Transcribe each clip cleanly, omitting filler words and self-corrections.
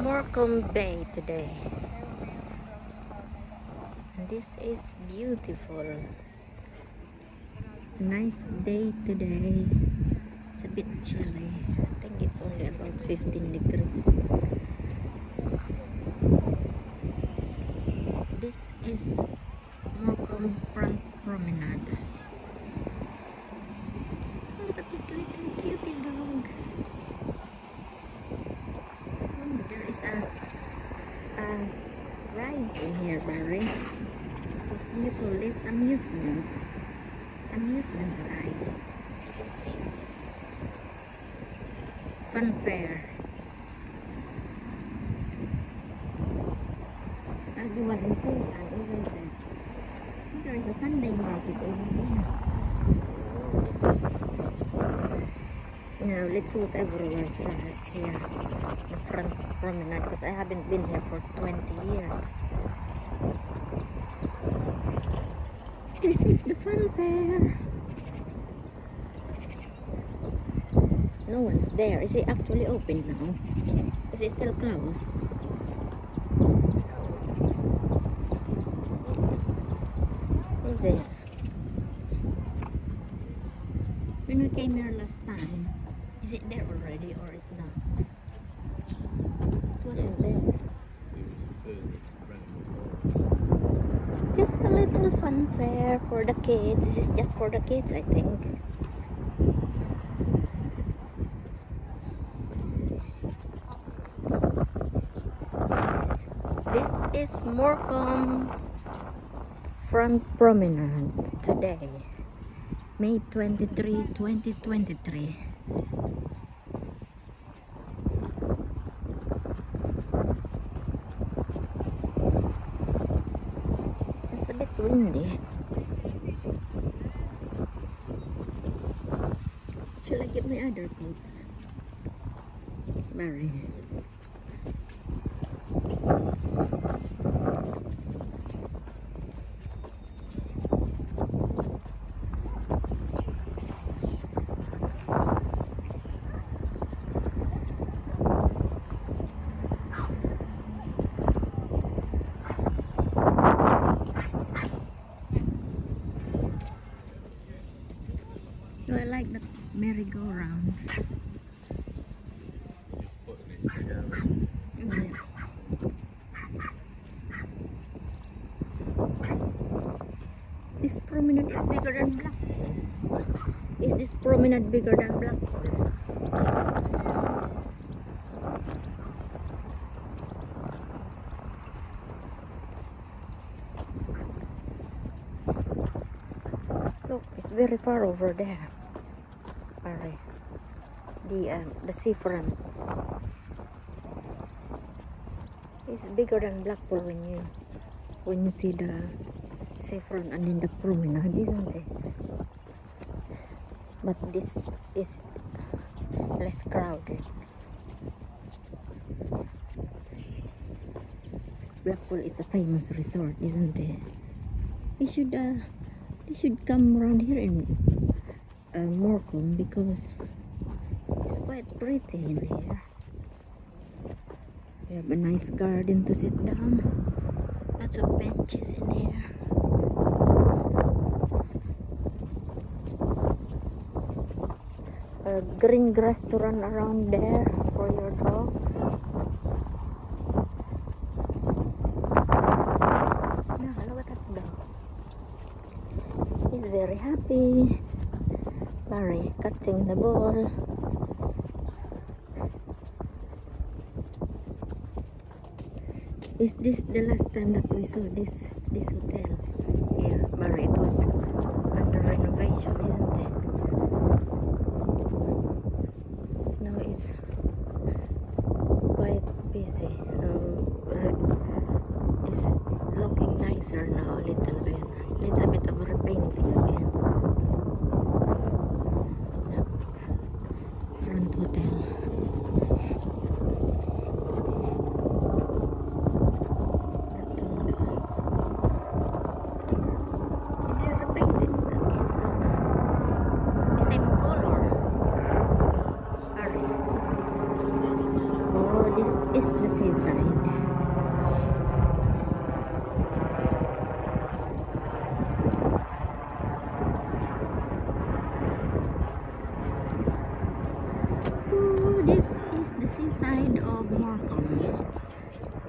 Morecambe Bay today. And this is beautiful. Nice day today. It's a bit chilly. I think it's only about 15 degrees. This is Morecambe Front Promenade. Look at this little cutie dog. There is a ride in here, Barry. What do you call this? Amusement ride. Fun fair. That's the one in seaside, isn't it? There is a Sunday market over here. Now let's look everywhere first here. The front promenade, because I haven't been here for 20 years. This is the fun fair. No one's there. Is it actually open now? Is it still closed? Is it? When we came here last time, is it there already or it's not? It wasn't there. Just a little fun fair for the kids. This is just for the kids, I think. This is Morecambe Front Promenade today, May 23, 2023. It's a bit windy. Shall I get my other coat? Barry. Oh, I like the merry-go-round. Is it? This promenade is bigger than Blackpool. Is this promenade bigger than Blackpool? Look, it's very far over there. Alright, the seafront. It's bigger than Blackpool when you see the seafront and in the promenade, isn't it? But this is less crowded. Blackpool is a famous resort, isn't it? They should come around here in Morecambe, because it's quite pretty in here. We have a nice garden to sit down. Lots of benches in here. Green grass to run around there for your dogs. Now look at that dog. He's very happy. Barry catching the ball. Is this the last time that we saw this hotel here, Barry? It was under renovation, isn't it? Now it's quite busy. It's looking nicer now a little bit. Needs a bit of repainting again. Front hotel. They're repainting again, look.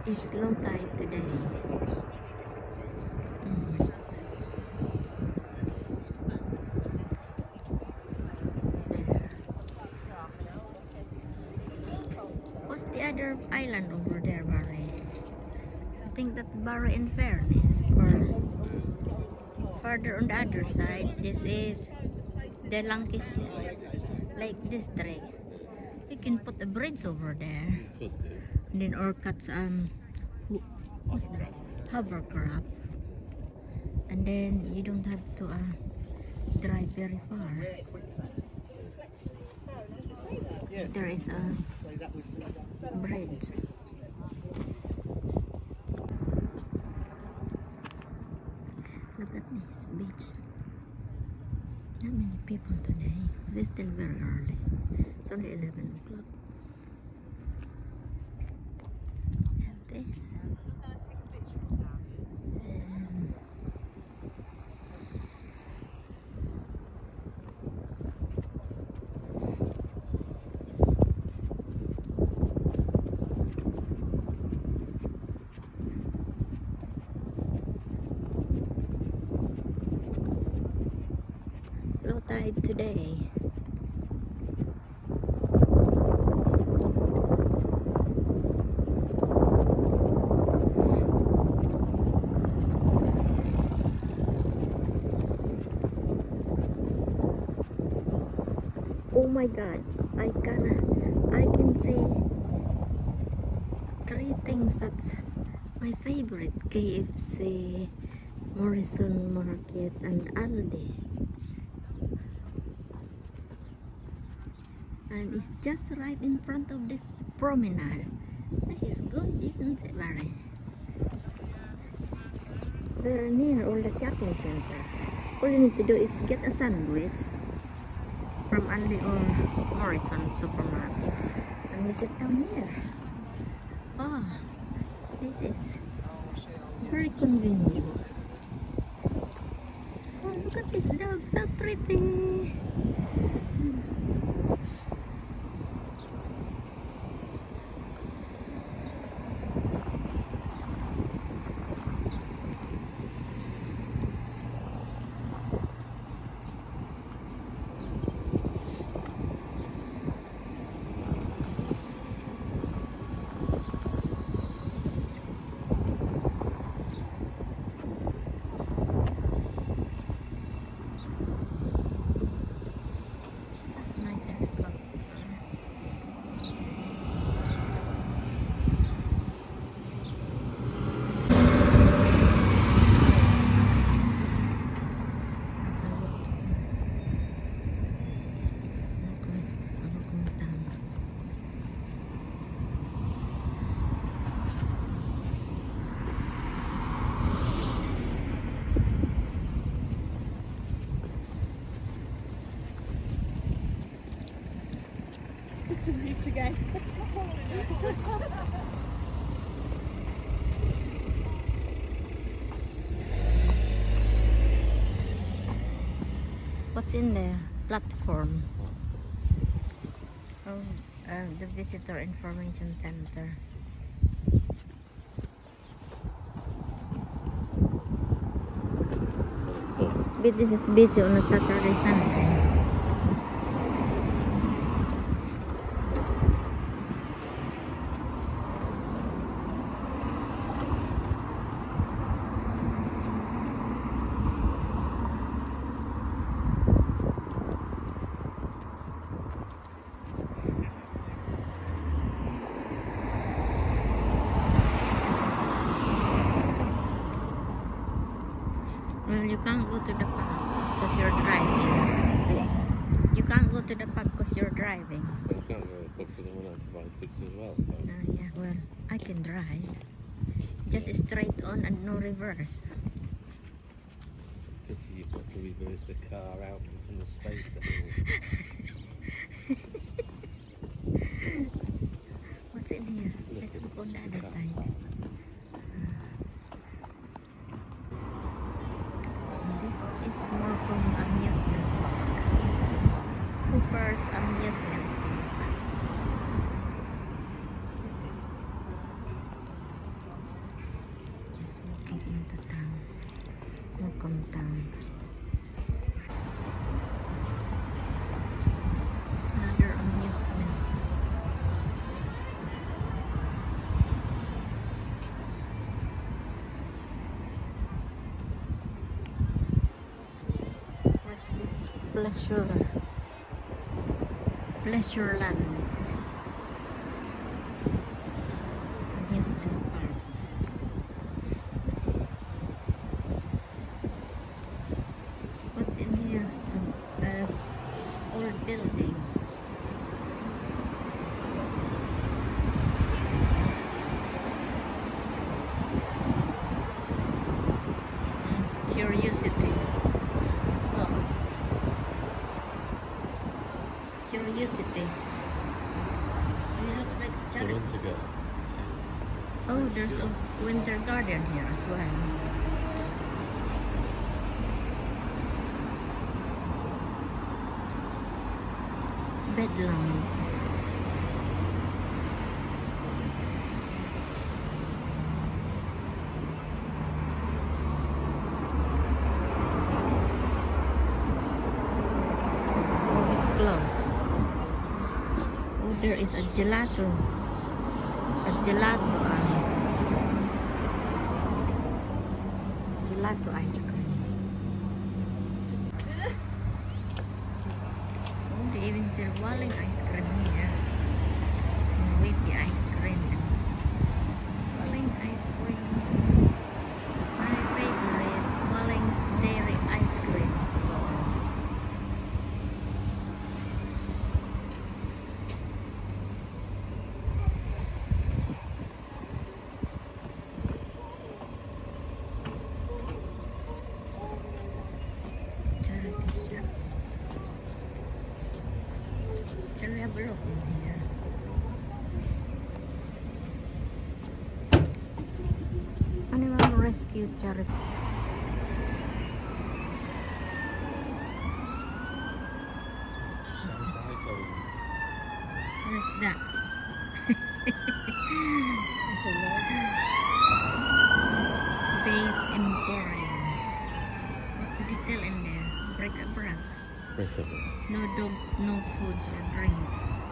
It's low tide today. Mm. What's the other island over there, Barry? I think that Barry in Fairness, or further on the other side. This is the Lancashire Lake District. You can put a bridge over there. And then or cut what's that? Hovercraft. And then you don't have to drive very far. There is a bridge. Look at this beach. Not many people today. It's still very early. It's only 11 o'clock. This. Low tide today. Oh my god, I can see three things that's my favorite: KFC, Morrison Market, and Aldi. And it's just right in front of this promenade. This is good, isn't it, Barry? Very near all the shopping center. All you need to do is get a sandwich from Aldi or Morrison supermarket, and you sit down here. Oh, this is very convenient. Oh, look at this dog, so pretty. Again. What's in there? Platform. Oh, the visitor information center. But this is busy on a Saturday, Sunday. Well, you can't go to the pub because you're driving. You can't go to the pub because you're driving. But you can't go to the pub because I'm on antibiotics as well. So. Yeah, well, I can drive. Just straight on and no reverse. Pity you've got to reverse the car out from the space. What's in here? Let's go on the other side. This is Morecambe amusement park. Cooper's amusement park. Morecambe town. Another amusement. What's this? Pleasure land. Amusement park. What's in here? Old building. Curiosity. Oh. Curiosity. It looks like The charity. winter go. Oh, there's a winter garden here as well. Bedlam. Oh, it's closed. Oh, there is a gelato. A gelato. Gelato ice cream. Oh, they even sell Walling ice cream here. And whippy ice cream. Walling ice cream. My favorite Walling's dairy ice cream store. Charity shop. Shall we have a look in here? Animal rescue charity. Where's that? Base Emporium. What do they sell in there? Bric-a-brac. No dogs, no foods or drink.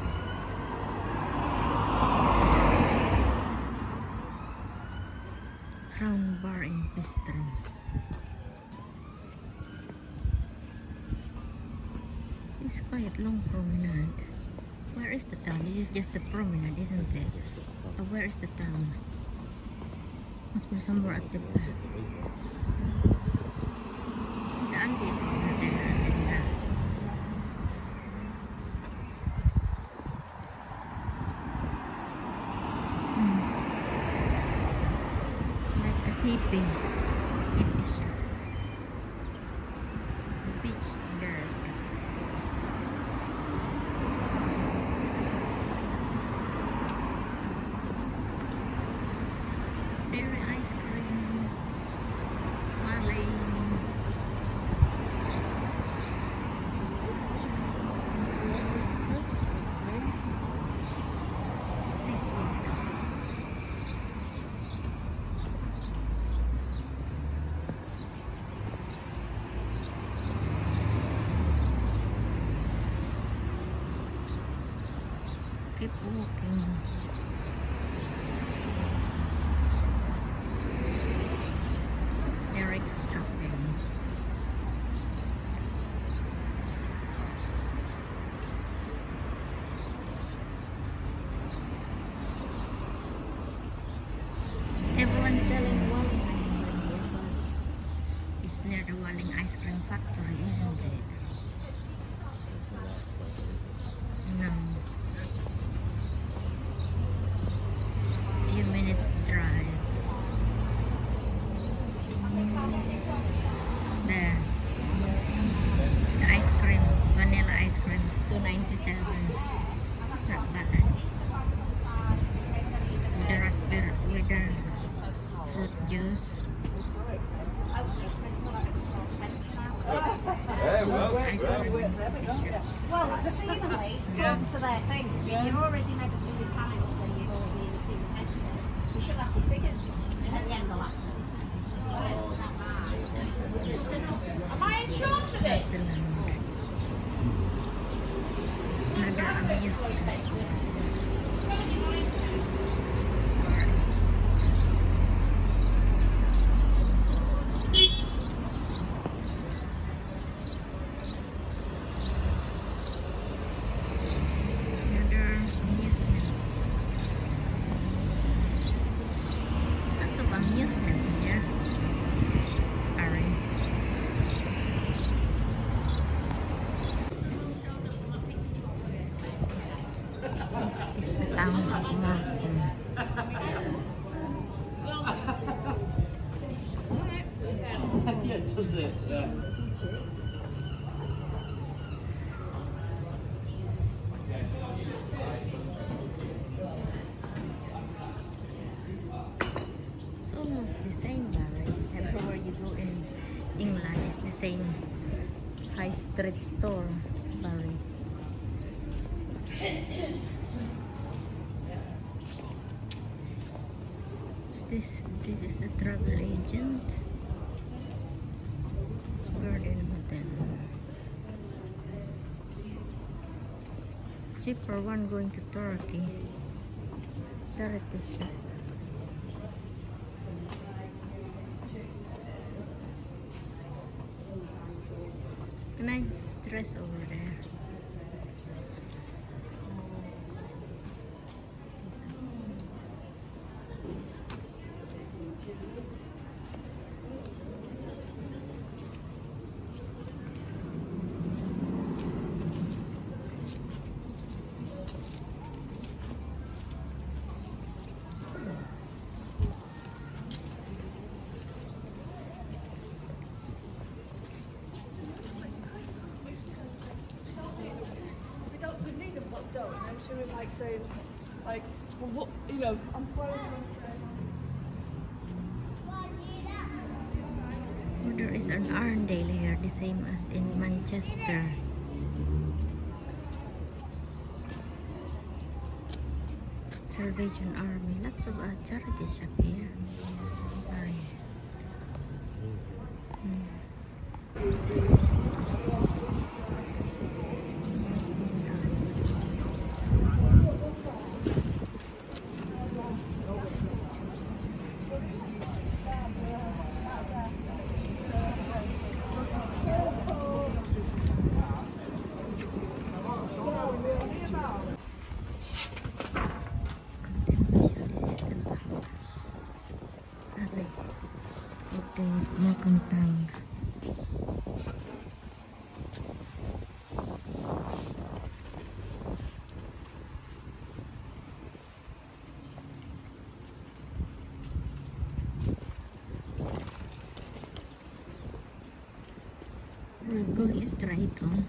Crown Bar and Bistro. It's quite long promenade. Where is the town? This is just the promenade, isn't it? Where is the town? Must be somewhere at the back. The auntie is over there. Like a hippie shop. Beach bird. Dairy ice cream. Walling. Seafood. Keep walking. Eric's Cafe. Everyone's selling Walling ice cream here, but it's near the Walling ice cream factory, isn't it? No. Few minutes drive. There. The ice cream, vanilla ice cream, $2.97. Not bad. With the raspberry, with the fruit juice. Ice cream. Well, seemingly, according to their thing, if you're already medically entitled and you've already received a pension, you should have the figures at the end of last month. amusement. Another amusement. Lots of amusement here. Alright. This is the town of Morecambe. Yeah, does it? Yeah. It's almost the same, Barry. Everywhere you go in England is the same high street store, Barry. This is the travel agent. Garden Hotel. Cheaper one going to Turkey. Charity shop. Nice dress over there. We need them what's done. And she was like saying, like, well, what, you know, I'm frozen. Oh, there is an Arndale here, the same as in Manchester. Salvation Army. Lots of charity shop here. Alright. Morecambe town. We're going straight on.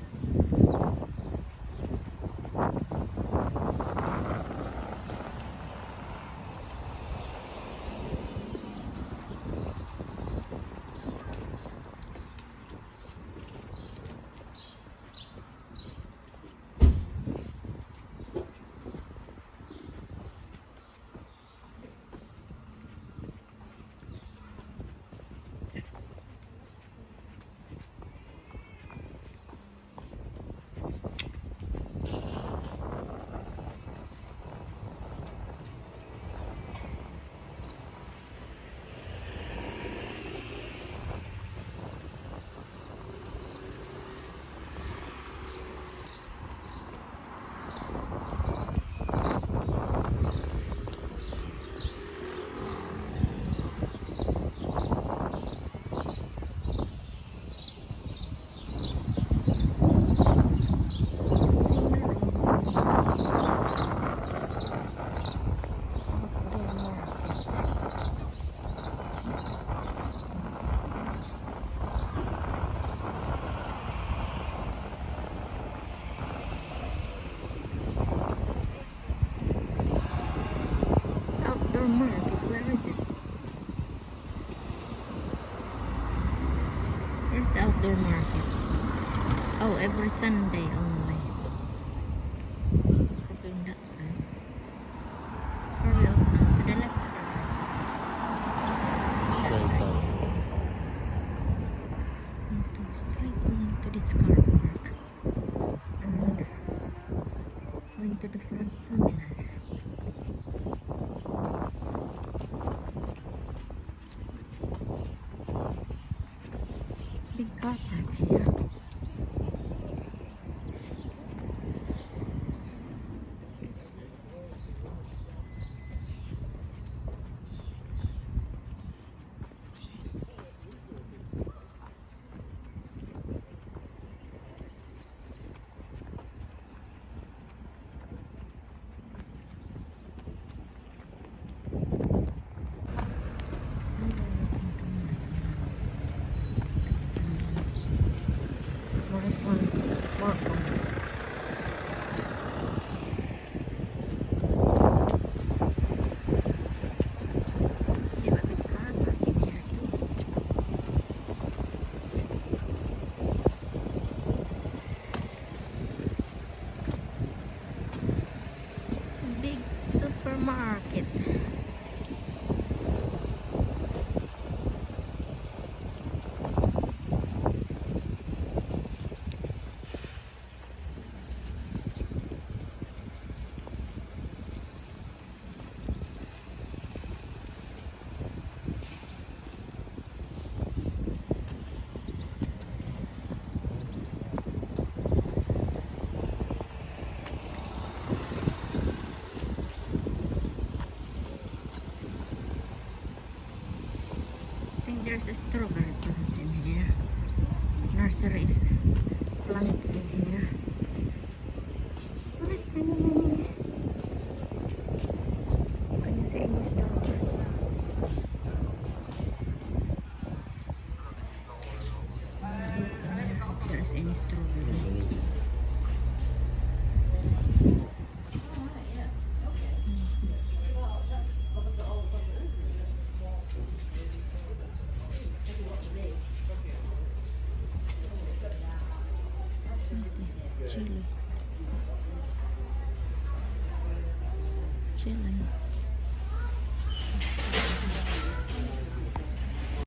the outdoor market. Oh, every Sunday only. It's probably on that side. Where are we off now? To the left or the right? Straight on. Straight on to this car park. And going to the front promenade. Big car park here. Morecambe. They have a big car park in here too. Big supermarket. I think there's a strawberry plant in here. Nursery plants in here. Pretty. Can you see any strawberry? If there's any strawberry. Chili.